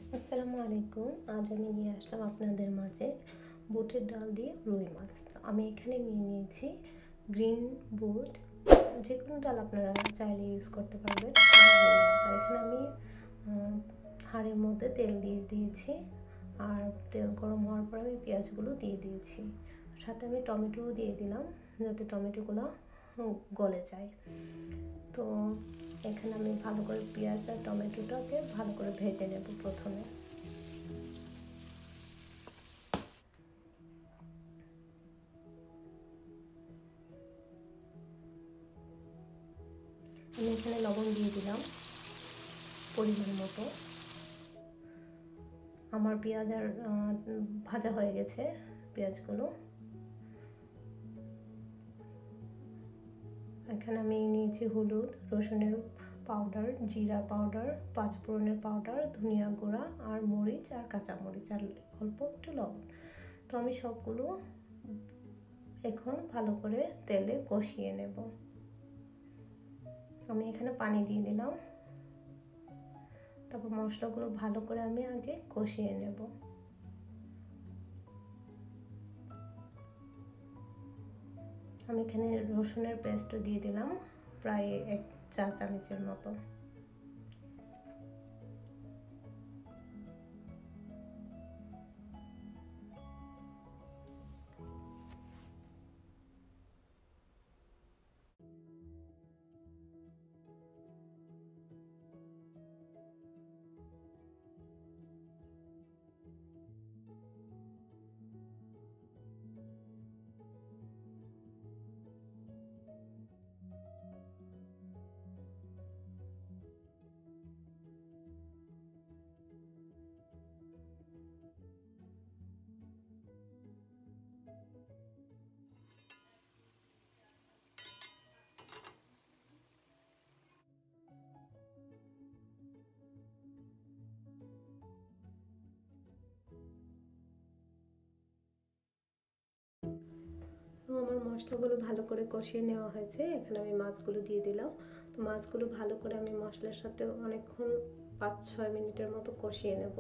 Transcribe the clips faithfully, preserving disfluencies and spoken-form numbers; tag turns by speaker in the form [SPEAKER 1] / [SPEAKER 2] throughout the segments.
[SPEAKER 1] আসসালামু আলাইকুম। আজ আমি নিয়ে আসলাম আপনাদের মাঝে বুটের ডাল দিয়ে রুই মাছ। আমি এখানে নিয়ে নিয়েছি গ্রিন বুট, যে কোনো ডাল আপনারা চাইলে ইউজ করতে পারবেন। আর এখানে আমি হাঁড়ির মধ্যে তেল দিয়ে দিয়েছি, আর তেল গরম হওয়ার পর আমি পেঁয়াজগুলো দিয়ে দিয়েছি, সাথে আমি টমেটোও দিয়ে দিলাম যাতে টমেটোগুলো গলে যায়। তো এখানে আমি ভালো করে পেঁয়াজ আর টমেটোটাকে ভালো করে ভেজে নেব। প্রথমে আমি এখানে লবণ দিয়ে দিলাম পরিমাণ মতো। আমার পেঁয়াজ আর ভাজা হয়ে গেছে পেঁয়াজগুলো। এখানে আমি নিয়েছি হলুদ, রসুনের পাউডার, জিরা পাউডার, পাঁচফোড়নের পাউডার, ধনিয়া গুঁড়া আর মরিচ আর কাঁচা মরিচ আর অল্প একটু লবণ। তো আমি সবগুলো এখন ভালো করে তেলে কষিয়ে নেব। আমি এখানে পানি দিয়ে দিলাম, তারপর মশলাগুলো ভালো করে আমি আগে কষিয়ে নেব। আমি এখানে রসুনের পেস্টও দিয়ে দিলাম প্রায় এক চা চামচের মতো। আমার মশলাগুলো ভালো করে কষিয়ে নেওয়া হয়েছে। এখানে আমি মাছগুলো দিয়ে দিলাম। তো মাছগুলো ভালো করে আমি মশলার সাথে অনেকক্ষণ পাঁচ ছয় মিনিটের মতো কষিয়ে নেব।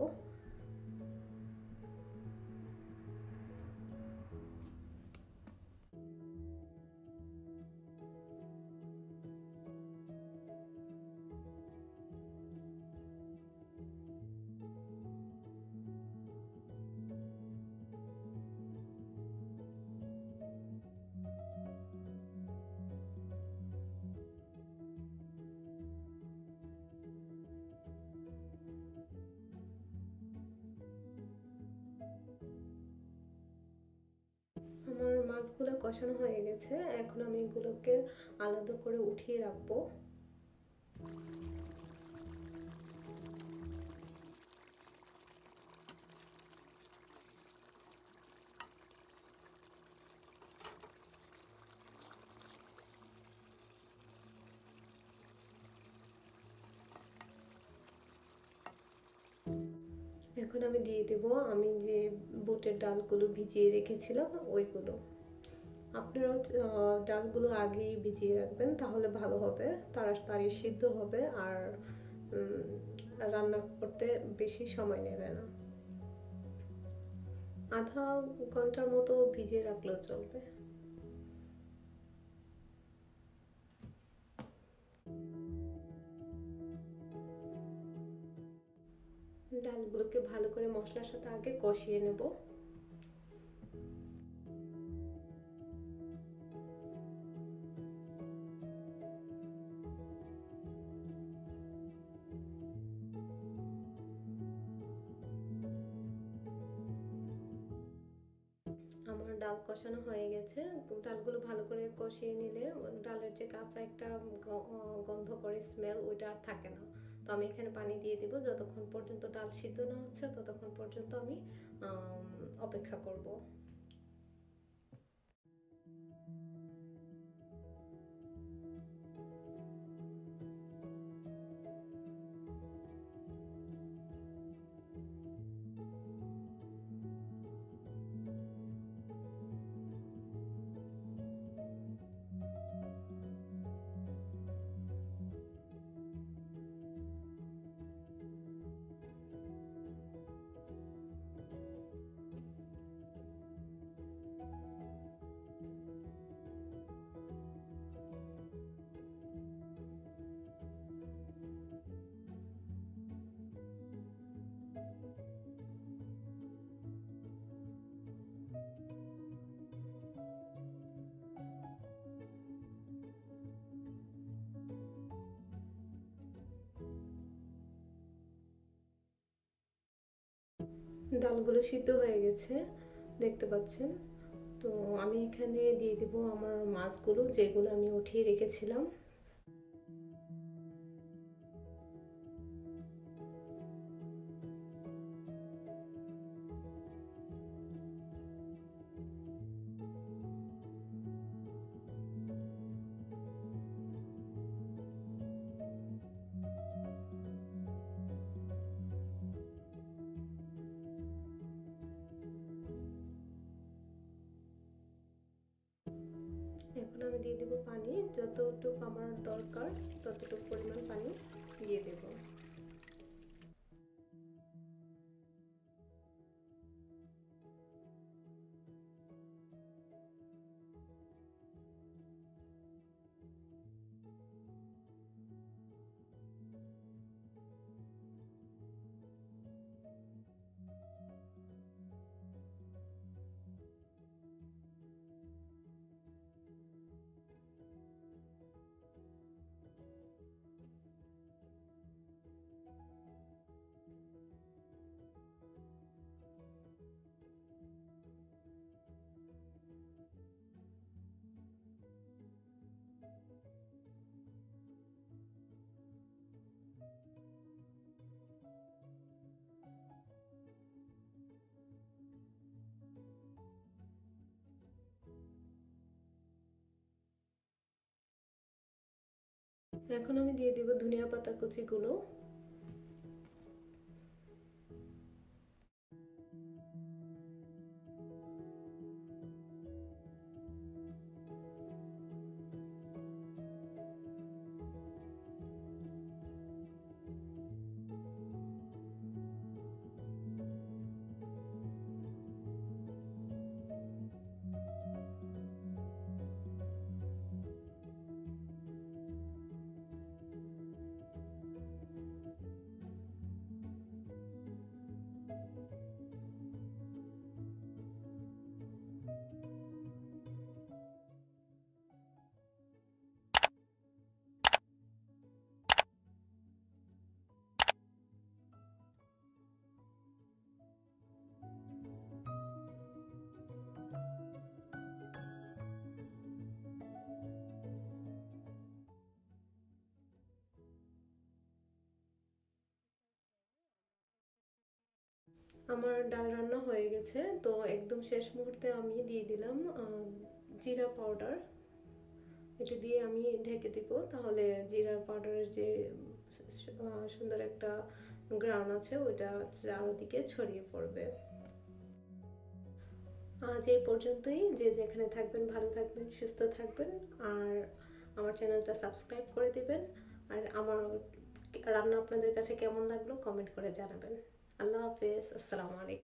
[SPEAKER 1] আমার মাছগুলো কষানো হয়ে গেছে। এখন আমি এগুলোকে আলাদা করে উঠিয়ে রাখবো। এখন আমি দিয়ে দেব আমি যে বুটের ডালগুলো ভিজিয়ে রেখেছিলাম ওইগুলো। আপনারা ডালগুলো আগেই ভিজিয়ে রাখবেন, তাহলে ভালো হবে, তাড়াতাড়ি সিদ্ধ হবে আর রান্না করতে বেশি সময় নেবে না। আধা ঘন্টার মতো ভিজিয়ে রাখলেও চলবে। ডালগুলোকে ভালো করে মশলার সাথে আগে কষিয়ে নেব। আমার ডাল কষানো হয়ে গেছে। ডালগুলো ভালো করে কষিয়ে নিলে ডালের যে কাঁচা একটা গন্ধ করে স্মেল, ওইটা আর থাকে না। তো আমি এখানে পানি দিয়ে দিব। যতক্ষণ পর্যন্ত ডাল সিদ্ধ না হচ্ছে ততক্ষণ পর্যন্ত আমি অপেক্ষা করব। ডালগুলো সিদ্ধ হয়ে গেছে দেখতে পাচ্ছেন। তো আমি এখানে দিয়ে দেব আমার মাছগুলো, যেগুলো আমি উঠিয়ে রেখেছিলাম। এখন আমি দিয়ে দেব পানি, যতটুকু আমার দরকার ততটুকু পরিমাণ পানি দিয়ে দেব। এখন আমি দিয়ে দেব ধনিয়া পাতা কুচিগুলো। আমার ডাল রান্না হয়ে গেছে, তো একদম শেষ মুহূর্তে আমি দিয়ে দিলাম জিরা পাউডার। এটা দিয়ে আমি ঢেকে দিব, তাহলে জিরা পাউডারের যে সুন্দর একটা গ্রান আছে ওইটা চারদিকে ছড়িয়ে পড়বে। আজ এই পর্যন্তই। যে যেখানে থাকবেন ভালো থাকবেন, সুস্থ থাকবেন, আর আমার চ্যানেলটা সাবস্ক্রাইব করে দিবেন। আর আমার রান্না আপনাদের কাছে কেমন লাগলো কমেন্ট করে জানাবেন। আল্লাহ হাফেজ, আসসালামু আলাইকুম।